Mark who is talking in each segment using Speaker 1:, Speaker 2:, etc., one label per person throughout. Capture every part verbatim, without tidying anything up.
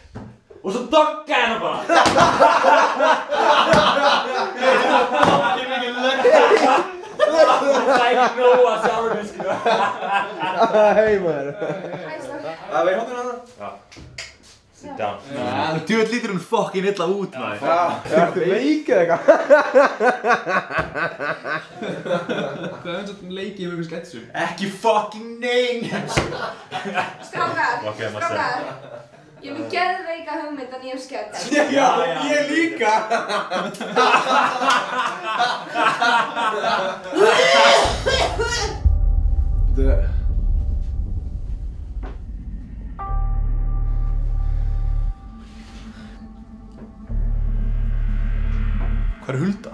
Speaker 1: Og svo dogga hennar bara! Ekki mikið lögg! Það er ekki nóg að sjálfur mig, sko.
Speaker 2: Hei, maður.
Speaker 3: Það var í hóttunum hana?
Speaker 1: Já. Sit down.
Speaker 3: Þú veit lítur hún fokkin illa út, maður.
Speaker 2: Já, ertu veik eða eitthvað?
Speaker 4: Hvað er eins og leikið um einhver sketsu?
Speaker 3: Ekki fokkin nein!
Speaker 5: Strákar,
Speaker 1: Ok, maður
Speaker 5: strákar. Ég er með geðveika hugmynd að nýjum sketch.
Speaker 3: Já, ég líka!
Speaker 2: Þetta...
Speaker 3: Hvað er Hulda?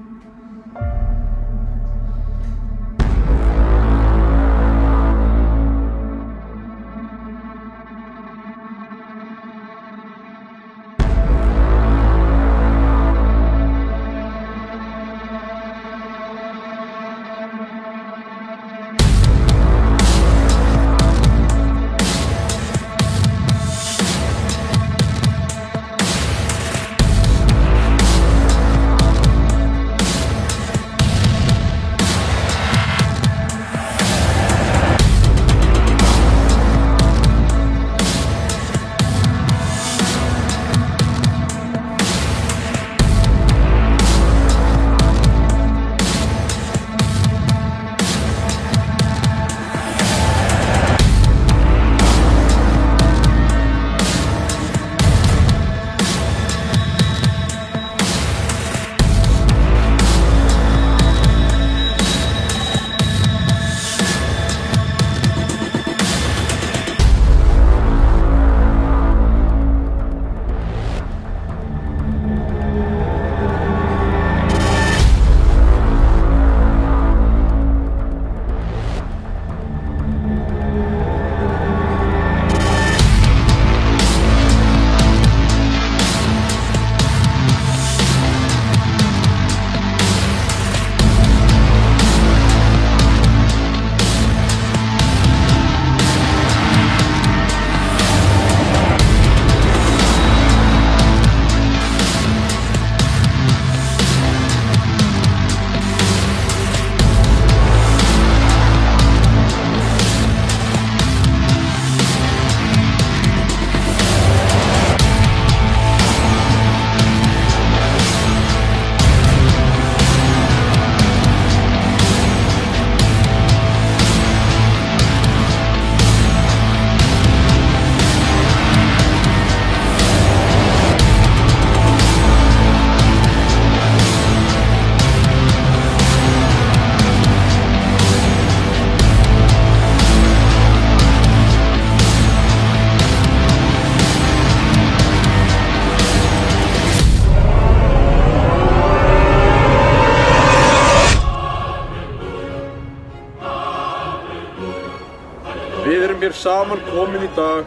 Speaker 2: Við erum hér saman komin í dag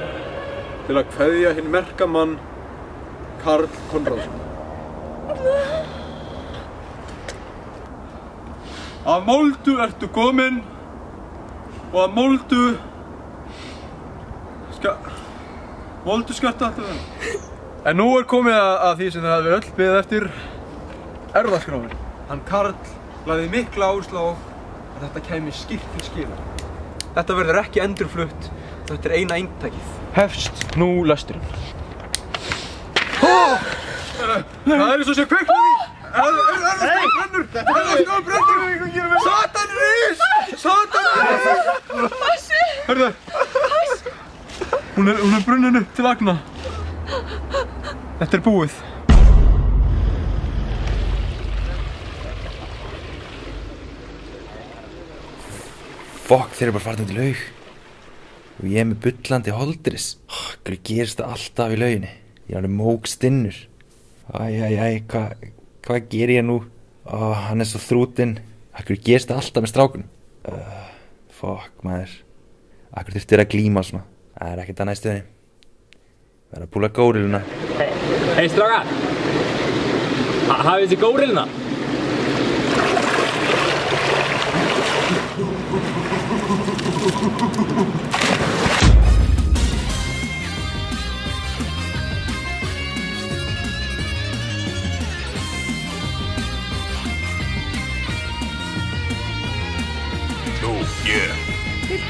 Speaker 2: til að kveðja hinn merka mann Karl Konráðsson. Af moldu ertu komin og af moldu ska... moldu skjötta alltaf það. En nú er komið að, að því sem það hefði öll beðið eftir erfðaskráin. Hann Karl lagði mikla áherslu á að þetta kæmi skýrt til skila. Þetta verður ekki endurflutt, þetta er eina eintækið. Hefst nú lesturinn. Oh! Það er eins og sé kveiknaði! Erfðaskráin brennur! Erfðaskráin brennur! Satan rís! Satan rís!
Speaker 5: Passi!
Speaker 2: Hörðu!
Speaker 5: Passi!
Speaker 2: Hún er, hún er brunnin upp til agna. Þetta er búið.
Speaker 6: Fokk, þeir eru bara farin út í laug. Og ég er með bullandi holdris. Hverju gerist það alltaf í lauginni? Ég er alveg mógstinnur. Æjæjæj, hvað hva ger ég nú? Ó, hann er svo þrútinn. Hverju gerist það alltaf með strákunum? Uh, Fokk, maður. Hverju þurfti þér að glíma svona? Það er ekkert annað í stöðinni. Verða að púla góriluna.
Speaker 1: Hei, hei strákar! Ha, hafið þið góriluna?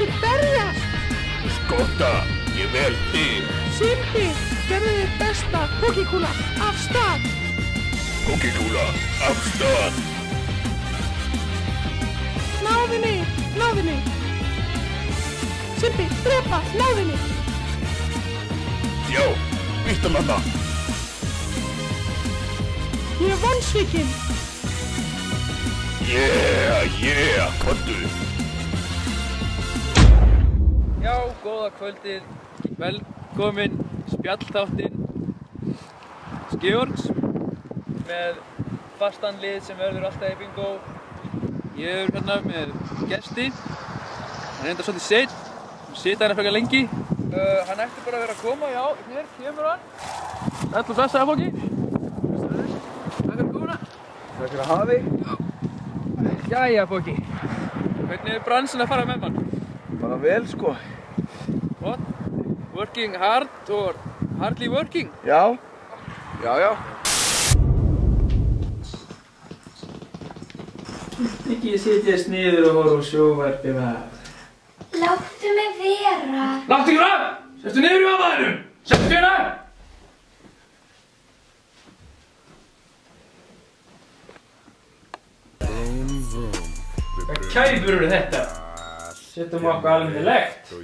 Speaker 7: ekkert berjast.
Speaker 8: Skotta, ég vel þig.
Speaker 7: Simbi, gerðu þitt besta. Pókikúla, af stað.
Speaker 8: Pókikúla, af stað.
Speaker 7: Náðinni, náðinni. Simbi, drepa, náðinni.
Speaker 8: Já, býttum hana.
Speaker 7: Ég er vonsvikinn.
Speaker 8: Yeah, yeah, komdu.
Speaker 9: Já, góða kvöldið. Velkomin spjallþáttinn Georgs með fastan lið sem verður alltaf í bingo. Ég er hérna með gesti. Hann er enda svolítið seinn. Hann sita hérna frekar lengi. Uh, hann ætti bara að vera að koma, já, hér kemur hann. Ætla að blessa það, Fóki. Takk fyrir komuna.
Speaker 2: Takk fyrir að hafa þig.
Speaker 9: Jæja, Fóki. Hvernig er bransin að fara með mann?
Speaker 2: Bara vel, sko.
Speaker 9: What? Working hard or hardly working?
Speaker 2: Já. Já, já.
Speaker 9: Ekki sitjast niður og horfa á sjónvarpið með.
Speaker 5: Láttu mig vera.
Speaker 9: Láttu ekki vera! Settu niður í maðurinn! Settu hérna! Hvað kæfur eru þetta? Settum okkur almennilegt.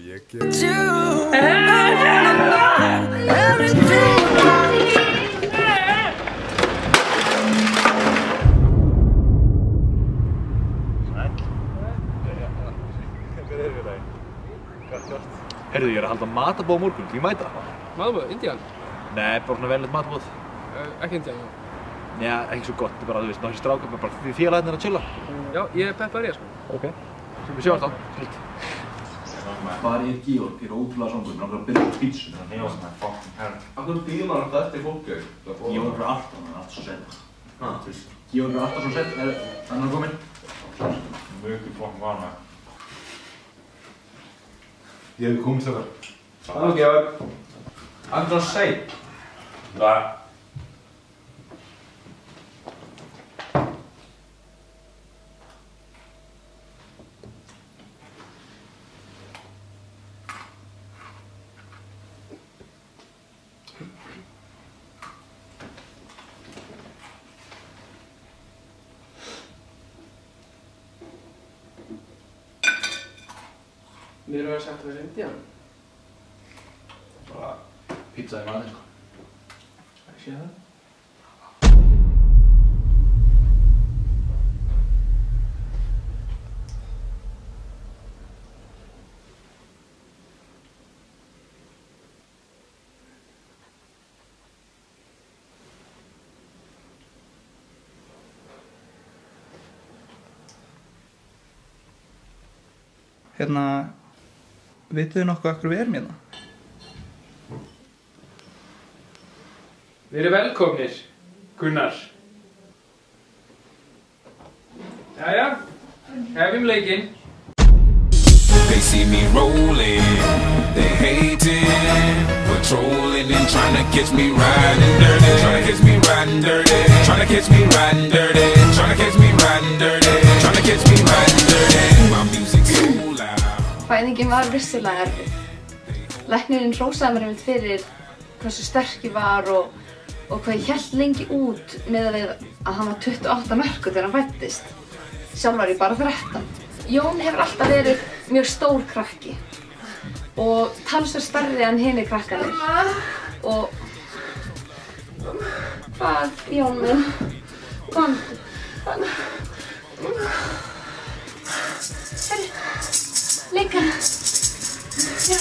Speaker 3: Heyrðu, ég er að halda matabóð á morgun, vil ég mæta?
Speaker 9: Matabóð? Indian?
Speaker 3: Nei, bara svona velnett matabóð.
Speaker 9: Uh, ekki Indian, já.
Speaker 3: Já, ekki svo gott, bara, þú veist, náttúrulega strákar, bara því félagarnir að chilla.
Speaker 9: Já, ég er peppar í það, sko.
Speaker 3: Ok. Við sjáum þá. Snilt.
Speaker 10: Hvað er Georg? Ég er ótrúlega songur, mér langar að byrja á pítsu. Það er nefn svona fucking herr. Akkur býður maður alltaf eftir fólki? Georg er alltaf, hann er alltaf svo sett. Þú veist, Georg er alltaf svo sett, hann er kominn. Mjög fucking vana. Ég hef komið þar.
Speaker 2: Halló, Georg. Alltaf svo sett.
Speaker 10: Nei.
Speaker 9: Mér var sagt að vera Indian.
Speaker 10: Bara pizza í maður, sko.
Speaker 9: Ekki sé það?
Speaker 11: Hérna, vitið þið nokkuð af hverju við erum hérna?
Speaker 9: Við erum velkomnir, Gunnar. Jæja, hefjum leikinn.
Speaker 8: They see me rolling, they hating, patrolling and trying to catch me riding dirty, trying to catch me riding dirty, trying to catch me riding dirty, trying to catch me riding dirty, trying to catch me riding dirty. My music's so loud.
Speaker 5: Fæðingin var vissulega erfið. Læknirinn hrósaði mér einmitt fyrir hversu sterk ég var og, og hvað ég hélt lengi út með að hann var tuttugu og átta merkur þegar hann fæddist. Sjálf var ég bara þrettán. Jón hefur alltaf verið mjög stór krakki og talsvert stærri en hinir krakkarnir. Og... Hvað, Jón minn? Hvað? Herri, leika. Já.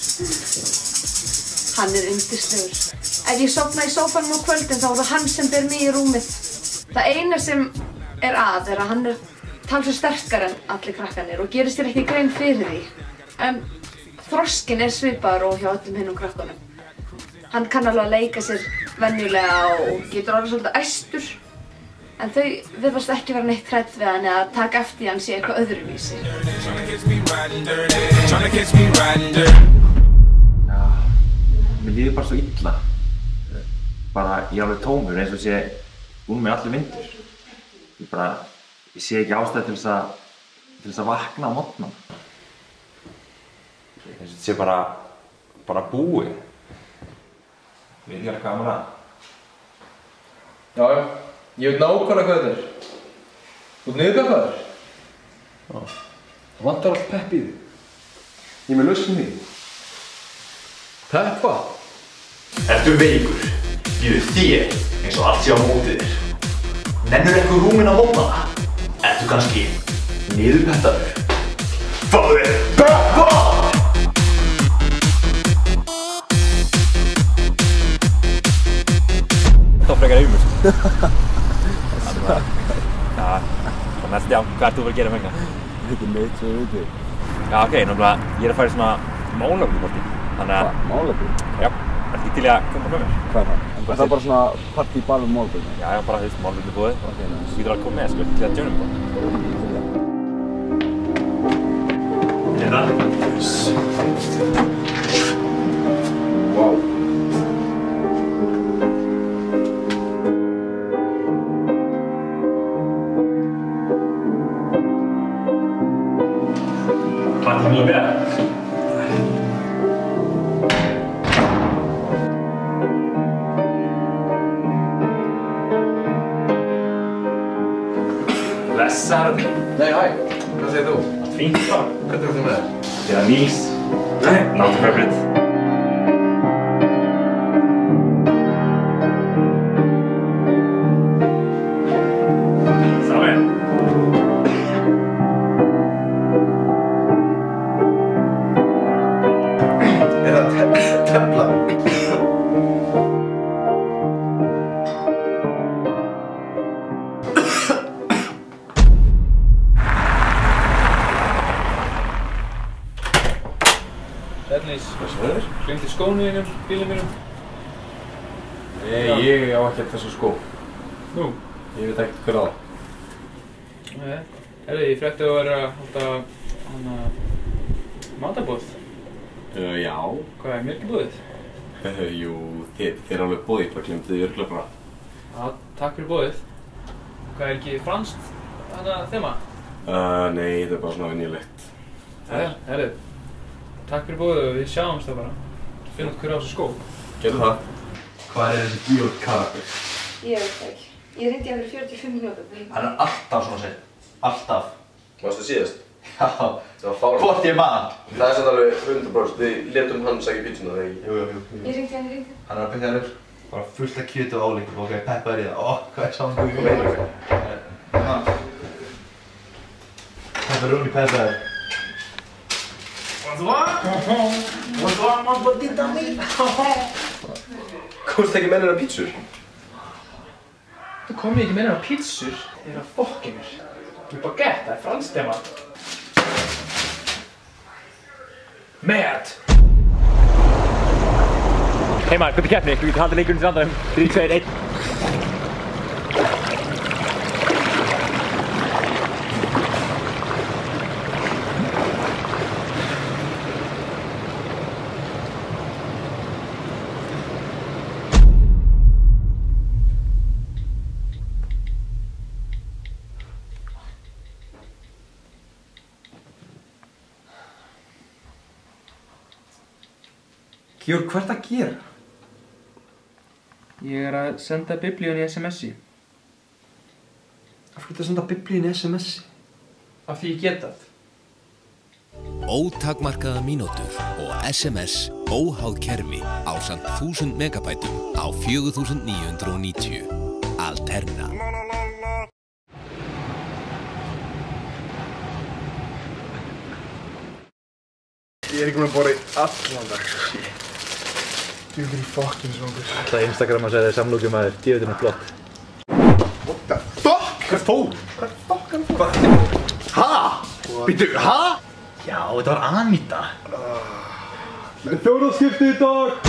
Speaker 5: Hann er yndislegur. Ef ég sofna í sófanum á kvöldin þá er það hann sem ber mig í rúmið. Það eina sem er að er að hann er talsvert sterkar en allir krakkarnir og gerir sér ekki grein fyrir því. En þroskinn er svipaður og hjá öllum hinnum krakkunum. Hann kann alveg að leika sér venjulega og getur orðið svolítið æstur. En þau virðast ekki vera neitt hrædd við hann eða taka eftir því hann sé eitthvað öðruvísi.
Speaker 12: Já, mér líður bara svo illa. Bara ég er alveg tómur eins og sé úr mig allir vindur. Ég bara, ég sé ekki ástæðu til þess að, til þess að vakna á morgnana. Eins og þetta sé bara, bara búið. Veit ekki alveg hvað maður að.
Speaker 2: Já, já. Ég veit nákvæmlega hvað þetta er. Þú ert niðurgappaður? Já. Það vantar allt pepp í þig. Ég er með lausn í því. Peppa?
Speaker 10: Ertu veikur? Líður þér eins og allt sé á mótið þér? Nennur eitthvað rúmin á mótnana? Ertu kannski niðurpettaður? Fáðu þér Peppa!
Speaker 12: Það var frekar auðvitað. Þannig að, það var mest, já, hvað ert þú að fara að gera með það?
Speaker 13: Ekki neitt svo auðvitað.
Speaker 12: Já, ok, náttúrulega, ég er að fara í svona málefnipartí. Þannig að...
Speaker 13: Hvað, málefni?
Speaker 12: Já, ertu ekki til í að koma með mér?
Speaker 13: Hvað er það? En það er bara svona partí ball um málefni?
Speaker 12: Já, já, bara, þú veist, málefni búið. Ok, þú getur að koma með, sko, til að djónum bara.
Speaker 10: Hérna.
Speaker 2: Wow.
Speaker 10: Partí mjög vel. Blessaður.
Speaker 2: Nei, hæ. Hvað segir þú?
Speaker 10: Allt fínt bara.
Speaker 2: Hvernig er þú með þér?
Speaker 10: Ég er Níls.
Speaker 2: Nei.
Speaker 10: Not favorite. Saman.
Speaker 2: Er það te- tefla?
Speaker 9: Dennis, gleymdi skónu þínum, bílinn mínum.
Speaker 2: Nei, ég á ekkert þessu skó.
Speaker 9: Nú?
Speaker 2: Ég veit ekkert hver á það.
Speaker 9: Nei, herri, ég frétti að vera að halda hana matarboð.
Speaker 14: Uh, já.
Speaker 9: Hvað er mjölkubúðið?
Speaker 14: Uh, jú, þið, þið er alveg bóðið, hvað glemdi þið örgulega bara.
Speaker 9: Já, takk fyrir bóðið. Hvað er ekki franskt hana þema?
Speaker 14: Uh, nei, þetta er bara svona venjulegt.
Speaker 9: Jæja, herri, takk fyrir bóðið og við sjáumst það bara. Finnum út hver á þessu skó.
Speaker 14: Gerðu það. Hvað er þessi Georg karakter?
Speaker 5: Ég veit það ekki. Ég reyndi að vera fjörutíu og fimm mínútur.
Speaker 10: Hann er alltaf svona seinn. Alltaf.
Speaker 15: Varstu síðast?
Speaker 10: Já, það var fáránlegt. Hvort ég man.
Speaker 15: Það er samt alveg hundrað prósent. Við létum hann sækja pítsuna, þegar ekki?
Speaker 10: Jú, jú, jú.
Speaker 5: Ég reyndi hann, ég reyndi hann.
Speaker 10: Hann er að byggja þér bara fullt af kjötu og álíkum. Ok, peppaður í það. Ó, hvað er saman þú í meina? Pepperoni peppaður.
Speaker 15: Bonsoir, mon petit ami. Komst ekki með hennar pítsur?
Speaker 9: Þú komið ekki með hennar pítsur? Þið er að fokki mér. Þú er baguette, það er franskt þema. Mad!
Speaker 12: Hei maður, hvað er keppni? Þú getur haldið leikurinn til andanum. þrjú, tvö, eitt.
Speaker 2: Georg, hvað ert að gera?
Speaker 9: Ég er að senda biblíun í S M S-i.
Speaker 2: Af hverju ertu að senda biblíun í S M S-i?
Speaker 9: Af því ég get það.
Speaker 16: Ótakmarkaða mínútur og S M S óháð kerfi ásamt þúsund megabætum á fjögur þúsund níu hundruð og níutíu. Alterna.
Speaker 2: Ég er ekki með að bora í allan dag. Shit. Þú er fucking svangur.
Speaker 12: Það er Instagram að segja þér samlókjum að þér, djöfullinn er flott.
Speaker 2: What the fuck? Hvað fór? Hvað fuck er það? Hæ? Býttu, hæ?
Speaker 10: Já, þetta var Anita.
Speaker 2: Það er fjóraðskipti í dag.